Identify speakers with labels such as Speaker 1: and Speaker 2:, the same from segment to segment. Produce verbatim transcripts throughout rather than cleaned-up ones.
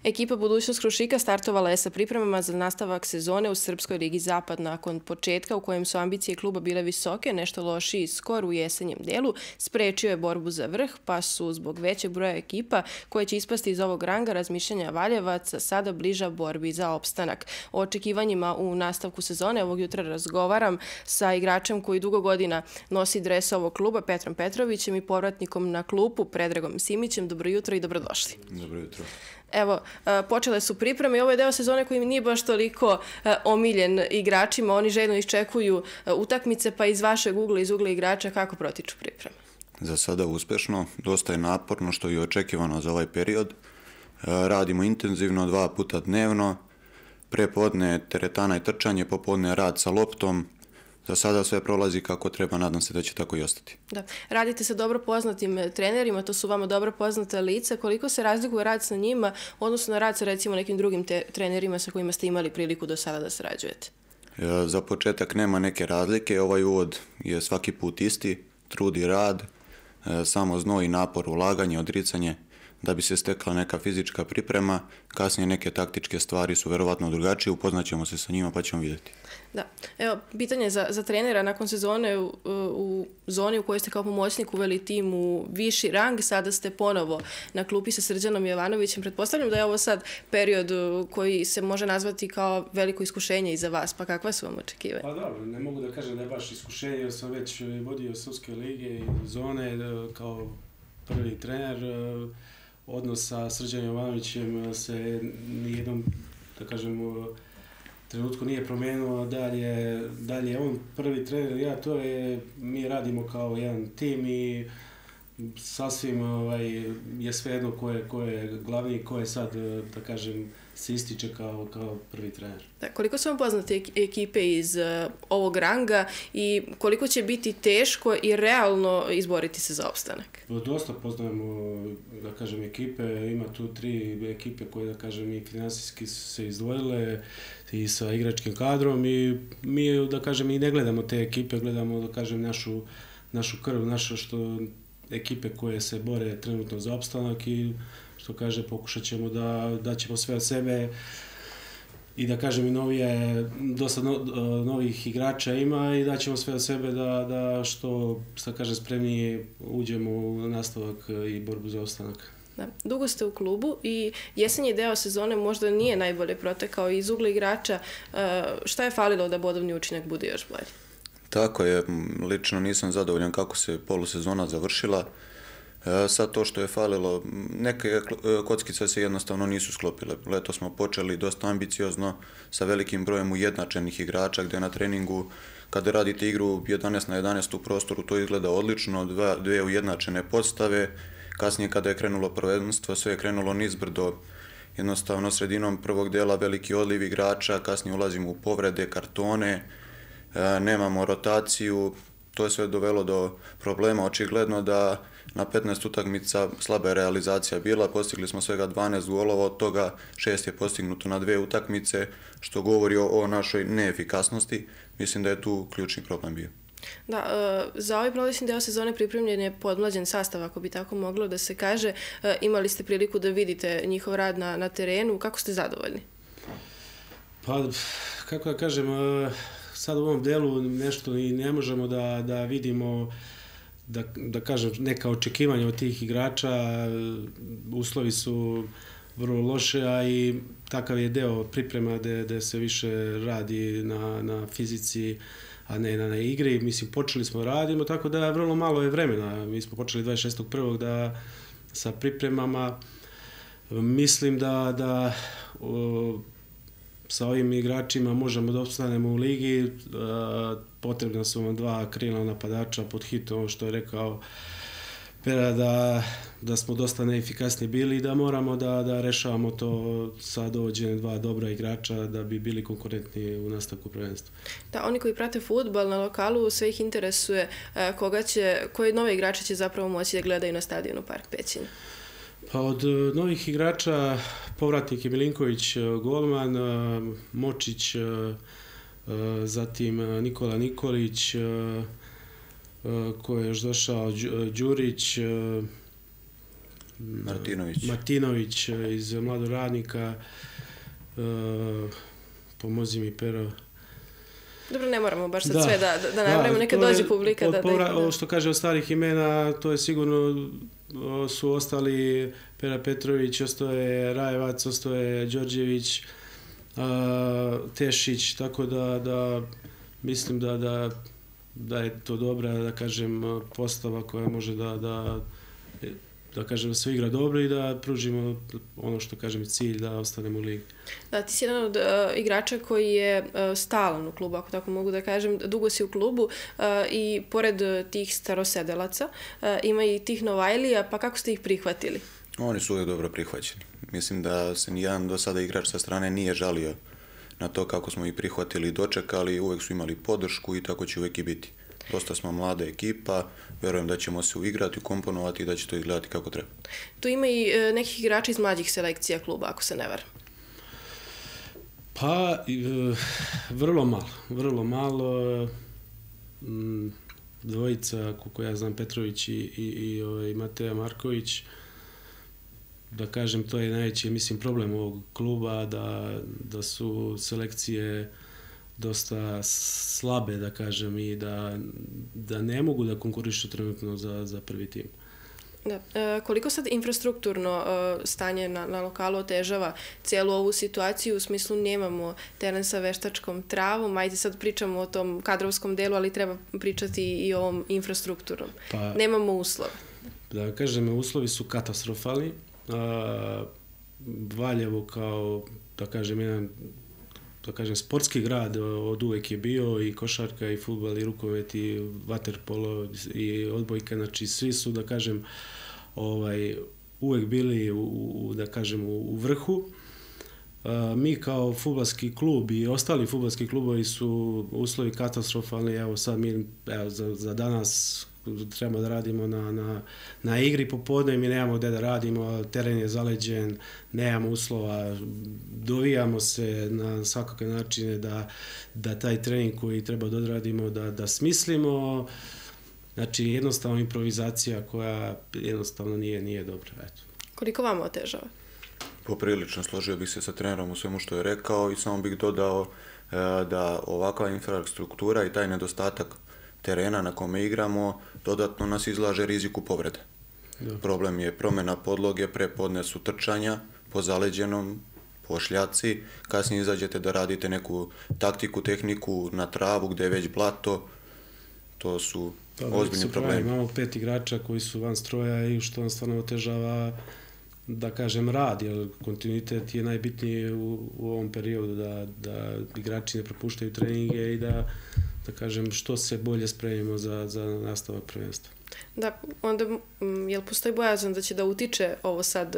Speaker 1: Ekipa Budućnost Krušika startovala je sa pripremama za nastavak sezone u Srpskoj ligi Zapad. Nakon početka u kojem su ambicije kluba bile visoke, nešto lošiji skor u jesenjem delu sprečio je borbu za vrh, pa su zbog većeg broja ekipa koje će ispasti iz ovog ranga razmišljanja Valjevaca sada bliža borbi za opstanak. O očekivanjima u nastavku sezone ovog jutra razgovaram sa igračem koji dugo godina nosi dres ovog kluba, Petrom Petrovićem, i povratnikom na klupu, Predragom Simićem. Dobro jutro i dobrodošli.
Speaker 2: Dobro jutro.
Speaker 1: Evo, počele su pripreme i ovo je deo sezone koji nije baš toliko omiljen igračima. Oni željno iščekuju utakmice, pa iz vašeg ugla, iz ugla igrača, kako protiču pripreme?
Speaker 2: Za sada uspešno, dosta je naporno, što je očekivano za ovaj period. Radimo intenzivno, dva puta dnevno, prepodne teretana i trčanje, popodne rad sa loptom. Za sada sve prolazi kako treba, nadam se da će tako i ostati.
Speaker 1: Da. Radite sa dobro poznatim trenerima, to su vama dobro poznata lica. Koliko se razlikuje rad sa njima, odnosno na rad sa recimo nekim drugim trenerima sa kojima ste imali priliku do sada da sarađujete?
Speaker 2: Za početak nema neke razlike, ovaj uvod je svaki put isti, trud i rad, samo znoj i napor, ulaganje, odricanje, da bi se stekla neka fizička priprema. Kasnije neke taktičke stvari su verovatno drugačije, upoznaćemo se sa njima pa ćemo vidjeti.
Speaker 1: Da. Evo, pitanje za, za trenera. Nakon sezone u, u zoni u kojoj ste kao pomoćnik uveli tim u viši rang, sada ste ponovo na klupi sa Srđanom Jovanovićem. Pretpostavljam da je ovo sad period koji se može nazvati kao veliko iskušenje i za vas, pa kakva su vam očekivanja?
Speaker 3: Pa dobro, ne mogu da kažem da je baš iskušenje, jer sam već vodio Srpske lige i zone kao prvi trener. Odnos sa Srđanom Jovanovićem se nijednom, da kažem, trenutku nije promijenilo. Dalje, dalje on prvi trener, ja to je, mi radimo kao jedan tim i sasvim ovaj, je svejedno ko je, ko je glavni, ko je sad, da kažem, se ističe kao, kao prvi trener.
Speaker 1: Da, koliko su vam poznate ekipe iz uh, ovog ranga i koliko će biti teško i realno izboriti se za opstanak?
Speaker 3: Dosta poznajemo, da kažem, ekipe. Ima tu tri ekipe koje, da kažem, i finansijski se izdvojile i sa igračkim kadrom i mi, da kažem, i ne gledamo te ekipe, gledamo, da kažem, našu, našu krv, naše što ekipe koje se bore trenutno za opstanak i što kaže, pokušat ćemo da, da ćemo sve od sebe i da kažem i novije, dosta no, novih igrača ima i da ćemo sve od sebe da, da što, što kaže, spremnije uđemo u nastavak i borbu za opstanak.
Speaker 1: Da. Dugo ste u klubu i jesenji deo sezone možda nije najbolje protekao. Iz ugla igrača, šta je falilo da bodovni učinak bude još bolji?
Speaker 2: Tako je, lično nisam zadovoljan kako se polusezona završila. Sad to što je falilo, neke kockice se jednostavno nisu sklopile. Leto smo počeli dosta ambiciozno sa velikim brojem ujednačenih igrača, gdje na treningu kada radite igru jedanaest na jedanaest u prostoru to izgleda odlično, dva, dve ujednačene podstave. Kasnije kada je krenulo prvenstvo, sve je krenulo nizbrdo. Jednostavno sredinom prvog dela veliki odliv igrača, kasnije ulazimo u povrede, kartone, nemamo rotaciju. To je sve dovelo do problema, očigledno da na petnaest utakmica slaba je realizacija bila, postigli smo svega dvanaest golova, od toga šest je postignuto na dve utakmice, što govori o, o našoj neefikasnosti. Mislim da je tu ključni problem bio.
Speaker 1: Da, za ovaj prolećni deo sezone pripremljen je podmlađen sastav, ako bi tako moglo da se kaže. Imali ste priliku da vidite njihov rad na, na terenu, kako ste zadovoljni?
Speaker 3: Pa, kako da kažem, sad u ovom delu nešto i ne možemo da, da vidimo, da, da kažem, neka očekivanja od tih igrača. Uslovi su vrlo loše, a i takav je deo priprema gde, gde se više radi na, na fizici, a ne na, na igri. Mislim, počeli smo radimo, tako da vrlo malo je vremena. Mi smo počeli dvadeset šestog prvog da sa pripremama. Mislim da, da o, sa ovim igračima možemo da opstanemo u ligi. Potrebna su vam dva krilna napadača pod hitom, što je rekao Pera, da, da smo dosta neefikasni bili i da moramo da, da rešavamo to sa dovođenjem dva dobra igrača da bi bili konkurentni u nastavku prvenstva.
Speaker 1: Da, oni koji prate fudbal na lokalu, sve ih interesuje koga će, koje nove igrače će zapravo moći da gledaju na stadionu Park Pećina?
Speaker 3: Pa od novih igrača povratnik je Milinković, golman, Močić, zatim Nikola Nikolić, koji je još došao, Đurić,
Speaker 2: Martinović,
Speaker 3: Martinović iz Mladog radnika, pomozi mi Pero.
Speaker 1: Dobro, ne moramo baš sad da, sve da, da, da nabrajamo, neka dođe publika.
Speaker 3: Od,
Speaker 1: da,
Speaker 3: povra,
Speaker 1: da,
Speaker 3: ovo što kaže od starih imena, to je sigurno su ostali Pera Petrović, ostao je Rajevac, ostao je Đorđević, a, Tešić, tako da, da mislim da, da, da je to dobra, da kažem, postava koja može da, da, da kažem, da se igra dobro i da pružimo ono što kažem cilj da ostanemo u ligi.
Speaker 1: Da, ti si jedan od uh, igrača koji je uh, stalan u klubu, ako tako mogu da kažem. Dugo si u klubu uh, i pored tih starosedelaca uh, ima i tih Novajlija, pa kako ste ih prihvatili?
Speaker 2: Oni su uvijek dobro prihvaćeni. Mislim da se nijedan do sada igrač sa strane nije žalio na to kako smo ih prihvatili i dočekali, uvijek su imali podršku i tako će uvijek i biti. Dosta smo mlada ekipa, vjerujem da ćemo se uigrati, ukomponovati i da će to izgledati kako treba.
Speaker 1: Tu ima i e, nekih igrača iz mlađih selekcija kluba, ako se ne varam.
Speaker 3: Pa, e, vrlo malo, vrlo malo. M, dvojica, koliko ja znam, Petrović i, i, i ovaj, Mateja Marković, da kažem, to je najveći, mislim, problem ovog kluba, da, da su selekcije dosta slabe, da kažem, i da, da ne mogu da konkurišu trenutno za, za prvi tim.
Speaker 1: Da. E, koliko sad infrastrukturno e, stanje na, na lokalu otežava cijelu ovu situaciju, u smislu nemamo teren sa veštačkom travom, ajde sad pričamo o tom kadrovskom delu, ali treba pričati i o ovom infrastrukturnom. Pa, nemamo uslove.
Speaker 3: Da kažem, uslovi su katastrofalni. A, Valjevo kao, da kažem, jedan da kažem, sportski grad od uvek je bio i košarka i fudbal i rukomet i vaterpolo i odbojka, znači svi su, da kažem, ovaj, uvek bili u, u, da kažem, u, u vrhu. A, mi kao fudbalski klub i ostali fudbalski klubovi su uslovi katastrofalni, evo sad mi evo, za, za danas trebamo da radimo na, na, na igri popodne, mi nemamo gde da radimo, teren je zaleđen, nemamo uslova, dovijamo se na svakakve načine da, da taj trening koji treba da odradimo, da, da smislimo, znači jednostavno improvizacija koja jednostavno nije, nije dobra. Eto.
Speaker 1: Koliko vama otežava?
Speaker 2: Poprilično složio bih se sa trenerom u svemu što je rekao i samo bih dodao e, da ovakva infrastruktura i taj nedostatak terena na kome igramo dodatno nas izlaže riziku povrede. Da. Problem je promjena podloge, prepodne su trčanja po zaleđenom, po šljaci, kasnije izađete da radite neku taktiku, tehniku na travu gdje je već blato, to su da, ozbiljni su problemi.
Speaker 3: Imamo pet igrača koji su van stroja i što nam stvarno otežava, da kažem, rad, jer kontinuitet je najbitniji u, u ovom periodu, da, da igrači ne propuštaju treninge i da da kažem, što se bolje spremimo za, za nastavak prvenstva.
Speaker 1: Da, onda, jel postoji bojazan da će da utiče ovo sad,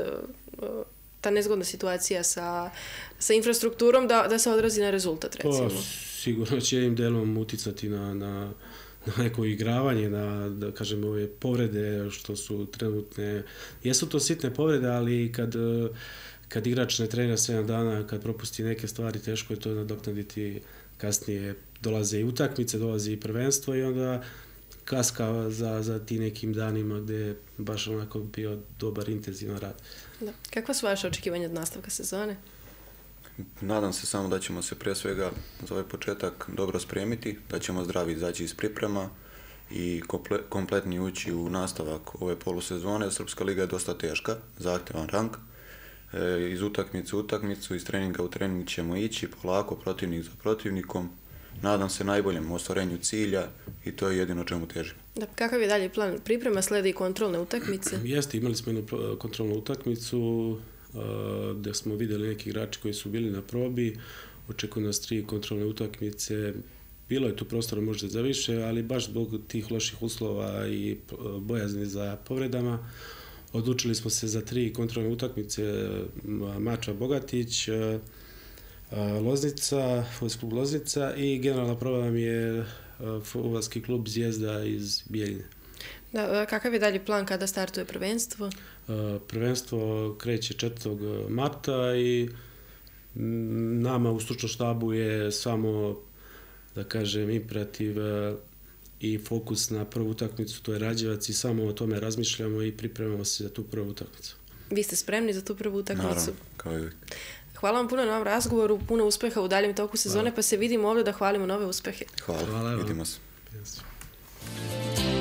Speaker 1: ta nezgodna situacija sa, sa infrastrukturom, da, da se odrazi na rezultat, recimo?
Speaker 3: Pa, sigurno će jednim delom uticati na, na, na neko igravanje, na, da kažem, ove povrede što su trenutne. Jesu to sitne povrede, ali kad, kad igrač ne trenira sedam dana, kad propusti neke stvari, teško je to nadoknaditi kasnije. Dolaze i utakmice, dolazi i prvenstvo i onda kaska za, za ti nekim danima gdje je baš onako bio dobar, intenzivan rad.
Speaker 1: Da. Kakva su vaše očekivanja od nastavka sezone?
Speaker 2: Nadam se samo da ćemo se prije svega za ovaj početak dobro spremiti, da ćemo zdravi izaći iz priprema i komple, kompletni ući u nastavak ove polusezone. Srpska liga je dosta teška, zahtjevan rang. E, iz utakmice u utakmicu, iz treninga u trening ćemo ići polako, protivnik za protivnikom. Nadam se najboljem ostvarenju cilja i to je jedino čemu težimo.
Speaker 1: Da, kakav je dalje plan priprema, slede i kontrolne utakmice?
Speaker 3: Jeste, imali smo jednu kontrolnu utakmicu uh, gdje smo vidjeli neki igrači koji su bili na probi. Očekuju nas tri kontrolne utakmice. Bilo je tu prostora možda za više, ali baš zbog tih loših uslova i bojazni za povredama odlučili smo se za tri kontrolne utakmice Mačva Bogatić, Loznica, fudbalski klub Loznica i generalna proba nam je fudbalski klub Zvijezda iz Bijeljine.
Speaker 1: Da, kakav je dalje plan kada startuje prvenstvo?
Speaker 3: Prvenstvo kreće četvrtog marta i nama u stručnom štabu je samo, da kažem, imperativ i fokus na prvu utakmicu, to je Rađevac i samo o tome razmišljamo i pripremamo se za tu prvu utakmicu.
Speaker 1: Vi ste spremni za tu prvu utakmicu?
Speaker 2: Naravno, kao i uvijek.
Speaker 1: Hvala vam puno na ovom razgovoru, puno uspeha u daljem toku sezone, hvala. Pa se vidimo ovdje da hvalimo nove uspehe.
Speaker 2: Hvala,
Speaker 3: hvala
Speaker 2: vidimo se.